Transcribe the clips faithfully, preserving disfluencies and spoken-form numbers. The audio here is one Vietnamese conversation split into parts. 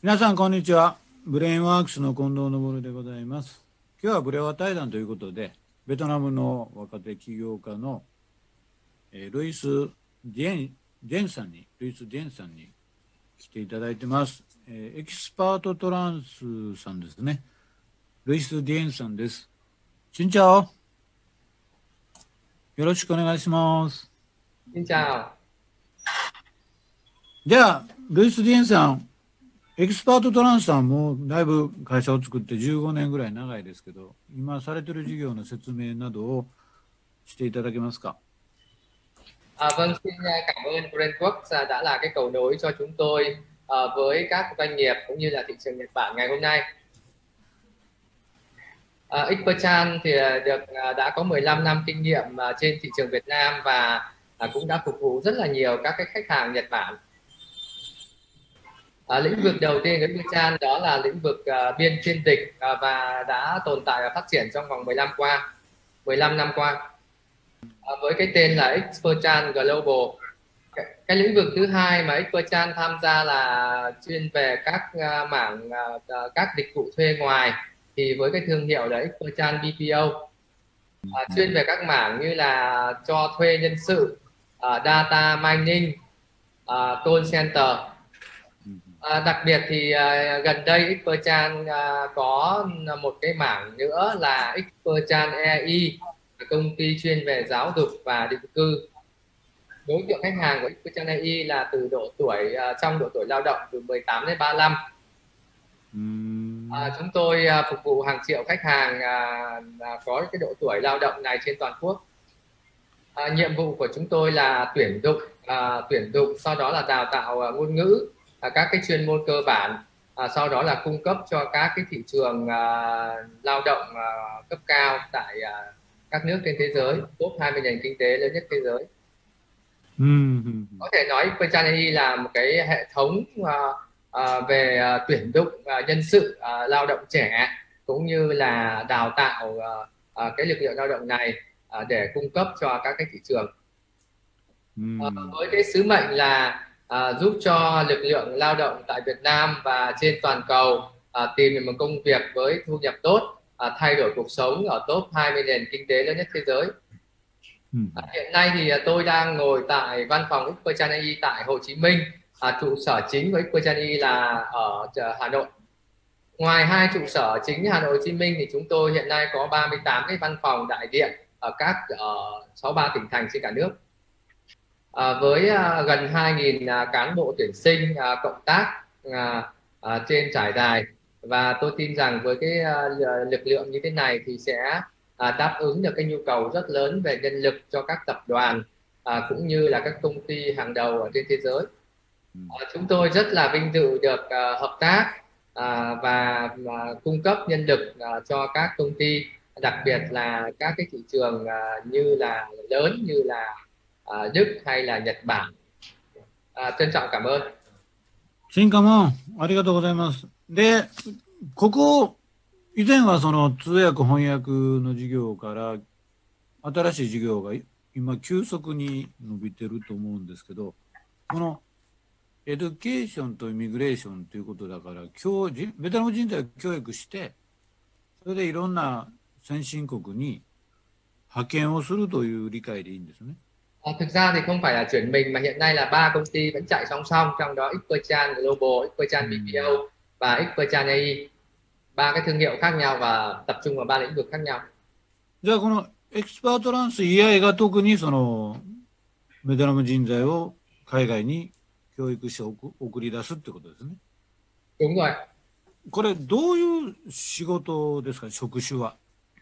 皆さんこんにちは。ブレインワークスの近藤昇でございます。今日はブレワ対談ということで、ベトナムの若手起業家の、えー、ルイス・ディエン、ディエンさんに、ルイス・ディエンさんに来ていただいてます。えー、エキスパートトランスさんですね。ルイス・ディエンさんです。xin chào。よろしくお願いします。 xin chào。 じゃあ、ルイス・ディエンさん、エキスパートトランスさんもだいぶ会社を作ってじゅうごねんぐらい長いですけど、今されてる事業の説明などをしていただけますか。 À, vâng, xin cảm ơn BrainWorks đã là cái cầu nối cho chúng tôi uh, với các doanh nghiệp cũng như là thị trường Nhật Bản ngày hôm nay. Uh, Xperchan thì được uh, đã có mười lăm năm kinh nghiệm uh, trên thị trường Việt Nam và uh, cũng đã phục vụ rất là nhiều các cái khách hàng Nhật Bản. Uh, lĩnh vực đầu tiên của Xperchan đó là lĩnh vực uh, biên phiên dịch uh, và đã tồn tại và phát triển trong vòng mười lăm qua, mười lăm năm qua. À, với cái tên là Xperchan Global. Cái, cái lĩnh vực thứ hai mà Xperchan tham gia là chuyên về các uh, mảng uh, các dịch vụ thuê ngoài, thì với cái thương hiệu là Xperchan bê pê ô, à, chuyên về các mảng như là cho thuê nhân sự, uh, data mining, uh, call center. À, đặc biệt thì uh, gần đây Xperchan uh, có một cái mảng nữa là Xperchan e i, công ty chuyên về giáo dục và định cư. Đối tượng khách hàng của Xperchan e i là từ độ tuổi uh, trong độ tuổi lao động từ mười tám đến ba mươi lăm. À, chúng tôi uh, phục vụ hàng triệu khách hàng uh, uh, có cái độ tuổi lao động này trên toàn quốc. À, nhiệm vụ của chúng tôi là tuyển dụng, uh, tuyển dụng sau đó là đào tạo uh, ngôn ngữ, uh, các cái chuyên môn cơ bản, uh, sau đó là cung cấp cho các cái thị trường uh, lao động uh, cấp cao tại uh, các nước trên thế giới, top hai mươi nền kinh tế lớn nhất thế giới. Ừ. Có thể nói Xperchan e i là một cái hệ thống uh, uh, về uh, tuyển dụng uh, nhân sự uh, lao động trẻ, cũng như là đào tạo uh, uh, cái lực lượng lao động này uh, để cung cấp cho các cái thị trường. Ừ. Uh, với cái sứ mệnh là uh, giúp cho lực lượng lao động tại Việt Nam và trên toàn cầu uh, tìm được một công việc với thu nhập tốt, À, thay đổi cuộc sống ở top hai mươi nền kinh tế lớn nhất thế giới. Ừ. À, hiện nay thì à, tôi đang ngồi tại văn phòng Xperchan e i tại Hồ Chí Minh. À, trụ sở chính của Xperchan e i là ở Hà Nội. Ngoài hai trụ sở chính Hà Nội, Hồ Chí Minh thì chúng tôi hiện nay có ba mươi tám cái văn phòng đại diện ở các ở sáu mươi ba tỉnh thành trên cả nước. À, với à, gần hai nghìn à, cán bộ tuyển sinh à, cộng tác à, à, trên trải dài. Và tôi tin rằng với cái uh, lực lượng như thế này thì sẽ uh, đáp ứng được cái nhu cầu rất lớn về nhân lực cho các tập đoàn uh, cũng như là các công ty hàng đầu ở trên thế giới. Uh, chúng tôi rất là vinh dự được uh, hợp tác uh, và uh, cung cấp nhân lực uh, cho các công ty, đặc biệt là các cái thị trường uh, như là lớn như là uh, Đức hay là Nhật Bản. Uh, trân trọng cảm ơn. Xin cảm ơn, ありがとうございます。で、ここ以前はその通訳翻訳の事業から新しい事業が今急速に伸びてると思うんですけど、このエデュケーションとイミグレーションということだから、教ベトナム人材を教育して、それでいろんな先進国に派遣をするという理解でいいんですね。 À, thực ra thì không phải là chuyển mình, mà hiện nay là ba công ty vẫn chạy song song, trong đó Xperchan Global, Xperchan bê pê ô và Xperchan e i, ba cái thương hiệu khác nhau và tập trung vào ba lĩnh vực khác nhau. じゃあこのエキスパートランス イーアイ が特にそのベトナム人材を海外に教育して送り出すってことですね。 Đúng rồi. これどういう仕事ですか、職種は。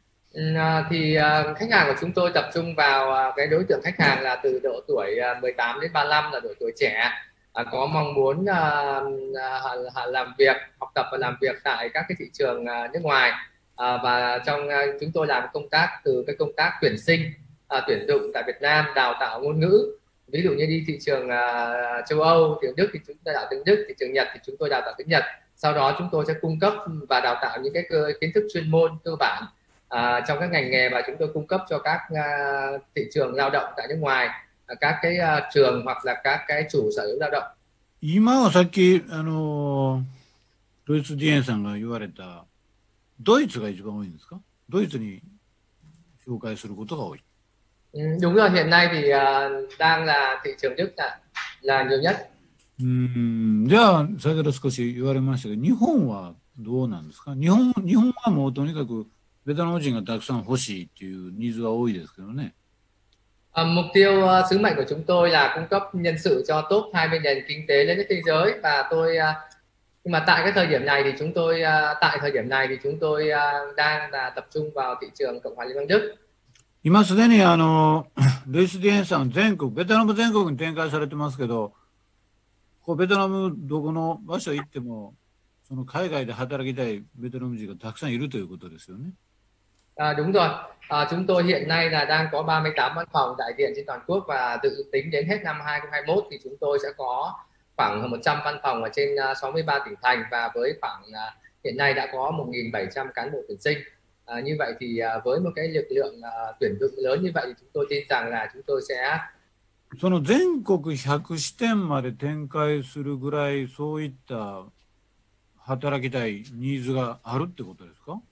Thì uh, khách hàng của chúng tôi tập trung vào uh, cái đối tượng khách hàng là từ độ tuổi uh, mười tám đến ba mươi lăm, là độ tuổi trẻ, uh, có mong muốn uh, uh, làm việc, học tập và làm việc tại các cái thị trường uh, nước ngoài, uh, và trong uh, chúng tôi làm công tác từ cái công tác tuyển sinh, uh, tuyển dụng tại Việt Nam, đào tạo ngôn ngữ. Ví dụ như đi thị trường uh, châu Âu, thị trường Đức thì chúng tôi đào tạo tiếng Đức, thị trường Nhật thì chúng tôi đào tạo tiếng Nhật. Sau đó chúng tôi sẽ cung cấp và đào tạo những cái cơ, kiến thức chuyên môn cơ bản À, trong các ngành nghề mà chúng tôi cung cấp cho các uh, thị trường lao động tại nước ngoài, uh, các cái uh, trường hoặc là các cái chủ sở hữu lao động. 今はさっきあのロイス・ディエンさんが言われた、ドイツが一番多いんですか？ドイツに紹介することが多い。 Ừ, đúng rồi, hiện nay thì à, đang là thị trường Đức là, là nhiều nhất. うーん、じゃあ、先ほど少し言われましたけど、日本はどうなんですか？日本、日本はもうとにかくベトナム人がたくさん欲しいっていうニーズが多いですけどね。 À, mục tiêu à, sứ mệnh của chúng tôi là cung cấp nhân sự cho top hai mươi nền kinh tế lớn nhất thế giới, và tôi à, nhưng mà tại cái thời điểm này thì chúng tôi à, tại thời điểm này thì chúng tôi à, đang là tập trung vào thị trường Cộng hòa Liên bang Đức. 今すでにあのルイス・ディエンさん全国、ベトナム全国に展開されてますけど、こうベトナムどこの場所行っても、その海外で働きたいベトナム人がたくさんいるということですよね。 À, đúng rồi, à, chúng tôi hiện nay là đang có ba mươi tám văn phòng đại diện trên toàn quốc, và dự tính đến hết năm hai không hai mốt thì chúng tôi sẽ có khoảng một trăm văn phòng ở trên uh, sáu mươi ba tỉnh thành, và với khoảng uh, hiện nay đã có một nghìn bảy trăm cán bộ tuyển sinh. À, như vậy thì uh, với một cái lực lượng uh, tuyển dụng lớn như vậy thì chúng tôi tin rằng là chúng tôi sẽ その全国ひゃく支店まで展開するぐらいそういった働きたいニーズがあるってことですか？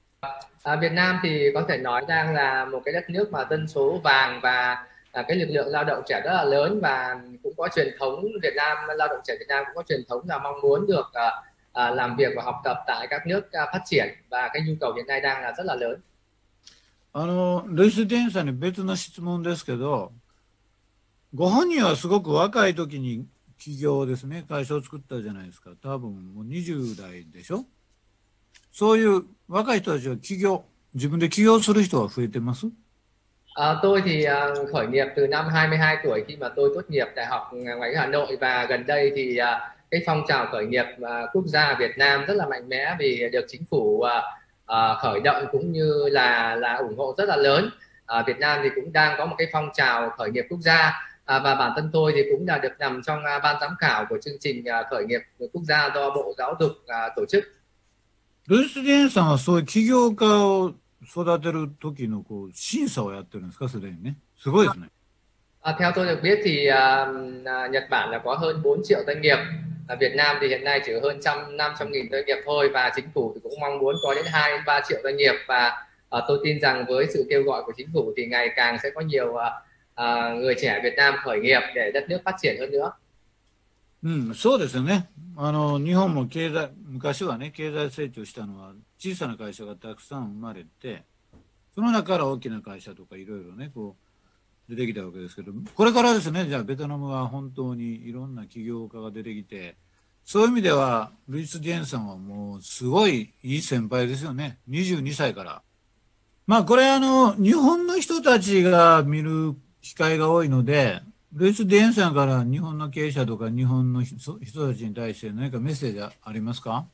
À, Việt Nam thì có thể nói đang là một cái đất nước mà dân số vàng, và à, cái lực lượng lao động trẻ rất là lớn, và cũng có truyền thống Việt Nam lao động trẻ Việt Nam cũng có truyền thống là mong muốn được à, à, làm việc và học tập tại các nước à, phát triển, và cái nhu cầu hiện nay đang là rất là lớn. あのルイス・ディエンさんに別の質問ですけど、ご本人はすごく若い時に起業ですね、会社を作ったじゃないですか。多分もうにじゅう代でしょ。そういう若い人たちは起業、自分で起業する人は増えてます？ À, tôi thì à, khởi nghiệp từ năm hai mươi hai tuổi khi mà tôi tốt nghiệp Đại học Ngoại ngữ Hà Nội, và gần đây thì à, cái phong trào khởi nghiệp à, quốc gia ở Việt Nam rất là mạnh mẽ vì được chính phủ à, à, khởi động cũng như là là ủng hộ rất là lớn. À, Việt Nam thì cũng đang có một cái phong trào khởi nghiệp quốc gia, à, và bản thân tôi thì cũng là được nằm trong à, ban giám khảo của chương trình à, khởi nghiệp quốc gia do Bộ Giáo dục à, tổ chức. ルイス・ディエンさんはそういう起業家を育てる時のこう審査をやってるんですか？すでにね。すごいですね。 À, theo tôi được biết thì à, à, Nhật Bản là có hơn bốn triệu doanh nghiệp, à, Việt Nam thì hiện nay chỉ hơn trăm năm trăm nghìn doanh nghiệp thôi, và chính phủ thì cũng mong muốn có đến hai đến ba triệu doanh nghiệp, và à, tôi tin rằng với sự kêu gọi của chính phủ thì ngày càng sẽ có nhiều à, à, người trẻ Việt Nam khởi nghiệp để đất nước phát triển hơn nữa. うん、そうですよね。あの日本も経済昔はね経済成長したのは小さな会社がたくさん生まれて、その中から大きな会社とかいろいろねこう出てきたわけですけど、これからですね、じゃあベトナムは本当にいろんな起業家が出てきて、そういう意味ではルイス・ディエンさんはもうすごいいい先輩ですよね。にじゅうにさいから。まあこれあの日本の人たちが見る機会が多いので、ルイス・ディエンさんから日本の経営者とか日本の人たちに対して何かメッセージありますか？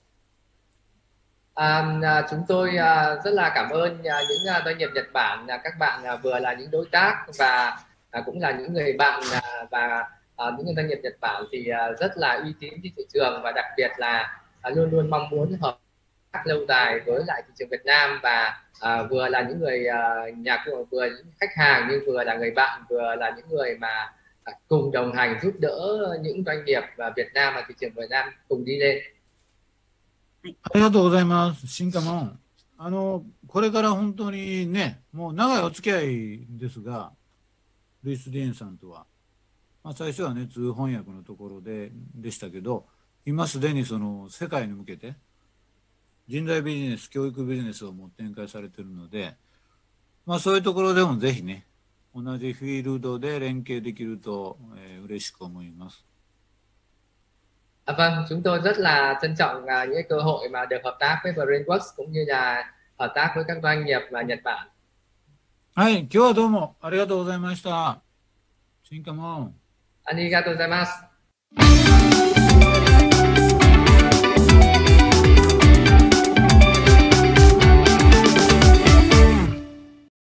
À, à, chúng tôi à, rất là cảm ơn à, những à, doanh nghiệp Nhật Bản, à, các bạn à, vừa là những đối tác và à, cũng là những người bạn, à, và à, những doanh nghiệp Nhật Bản thì à, rất là uy tín trên thị trường, và đặc biệt là à, luôn luôn mong muốn hợp tác lâu dài với lại thị trường Việt Nam, và à, vừa là những người à, nhà vừa những khách hàng, nhưng vừa là người bạn, vừa là những người mà à, cùng đồng hành giúp đỡ những doanh nghiệp và Việt Nam và thị trường Việt Nam cùng đi lên. ありがとうございます。新華門。あの、これから本当にね、もう長いお付き合いですが、ルイス・ディエンさんとは、まあ、最初はね、通翻訳のところで、でしたけど、今すでにその世界に向けて、人材ビジネス、教育ビジネスをもう展開されているので、まあそういうところでもぜひね、同じフィールドで連携できると、えー、嬉しく思います。 À, vâng, chúng tôi rất là trân trọng à, những cơ hội mà được hợp tác với Brainworks cũng như là hợp tác với các doanh nghiệp và Nhật Bản. はい、今日はどうもありがとうございました。新華門。 ありがとうございます。